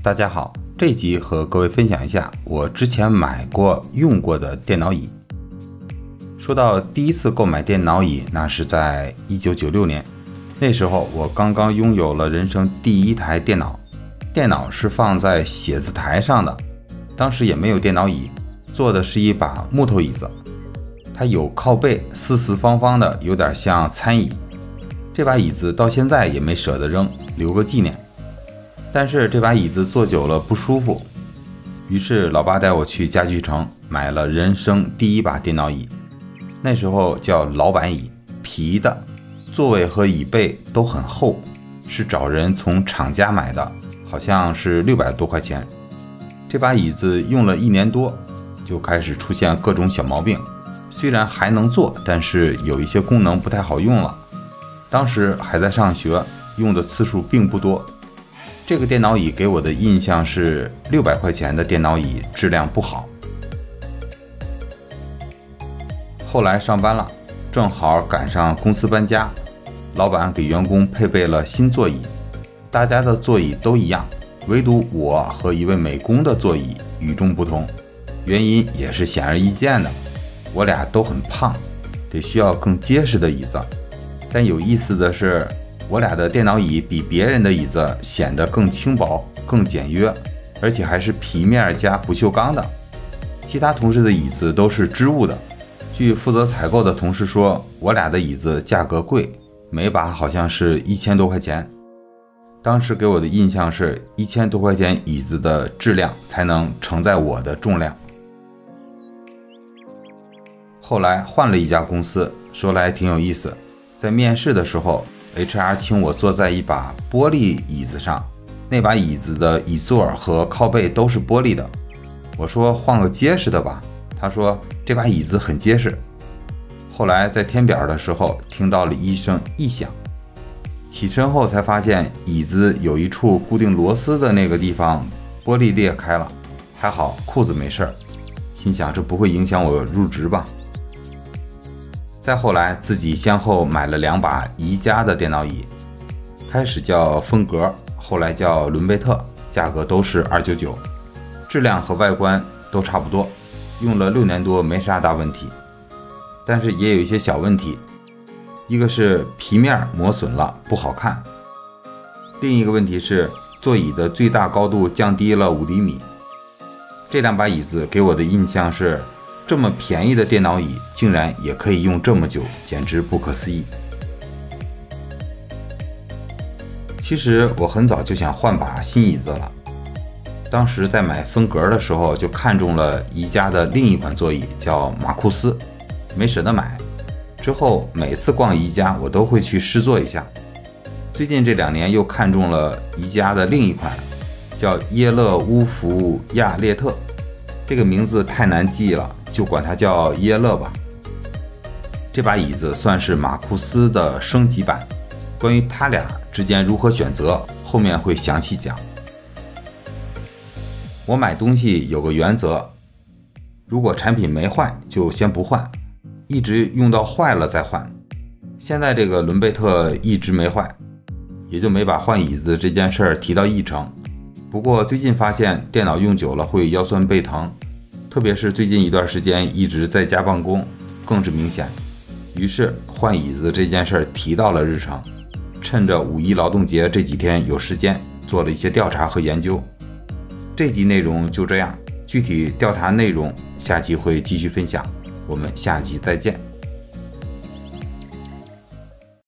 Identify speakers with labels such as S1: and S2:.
S1: 大家好，这一集和各位分享一下我之前买过用过的电脑椅。说到第一次购买电脑椅，那是在1996年，那时候我刚刚拥有了人生第一台电脑，电脑是放在写字台上的，当时也没有电脑椅，坐的是一把木头椅子，它有靠背，四四方方的，有点像餐椅。这把椅子到现在也没舍得扔，留个纪念。但是这把椅子坐久了不舒服，于是老爸带我去家具城买了人生第一把电脑椅。那时候叫老板椅，皮的，座位和椅背都很厚，是找人从厂家买的，好像是600多块钱。这把椅子用了1年多，就开始出现各种小毛病，虽然还能坐，但是有一些功能不太好用了。当时还在上学，用的次数并不多。这个电脑椅给我的印象是600块钱的电脑椅质量不好。后来上班了，正好赶上公司搬家，老板给员工配备了新座椅，大家的座椅都一样，唯独我和一位美工的座椅与众不同，原因也是显而易见的，我俩都很胖，得需要更结实的椅子。但有意思的是，我俩的电脑椅比别人的椅子显得更轻薄、更简约，而且还是皮面加不锈钢的。其他同事的椅子都是织物的。据负责采购的同事说，我俩的椅子价格贵，每把好像是1000多块钱。当时给我的印象是1000多块钱椅子的质量才能承载我的重量。后来换了一家公司，说来挺有意思，在面试的时候HR 请我坐在一把玻璃椅子上，那把椅子的椅座和靠背都是玻璃的。我说换个结实的吧，他说这把椅子很结实。后来在填表的时候听到了一声异响，起身后才发现椅子有一处固定螺丝的那个地方玻璃裂开了，还好裤子没事，心想这不会影响我入职吧。再后来自己先后买了2把宜家的电脑椅，开始叫风格，后来叫伦贝特，价格都是299，质量和外观都差不多，用了6年多没啥大问题。但是也有一些小问题，一个是皮面磨损了不好看，另一个问题是座椅的最大高度降低了5厘米。这2把椅子给我的印象是，这么便宜的电脑椅竟然也可以用这么久，简直不可思议。其实我很早就想换把新椅子了，当时在买风格的时候就看中了宜家的另一款座椅，叫马库斯，没舍得买。之后每次逛宜家我都会去试坐一下。最近这2年又看中了宜家的另一款，叫耶勒乌福亚列特，这个名字太难记了，就管它叫耶勒吧。这把椅子算是马库斯的升级版，关于它俩之间如何选择，后面会详细讲。我买东西有个原则，如果产品没坏就先不换，一直用到坏了再换。现在这个伦贝特一直没坏，也就没把换椅子这件事儿提到议程。不过最近发现电脑用久了会腰酸背疼，特别是最近一段时间一直在家办公，更是明显。于是换椅子这件事儿提到了日程，趁着5·1劳动节这几天有时间，做了一些调查和研究。这集内容就这样，具体调查内容下集会继续分享，我们下集再见。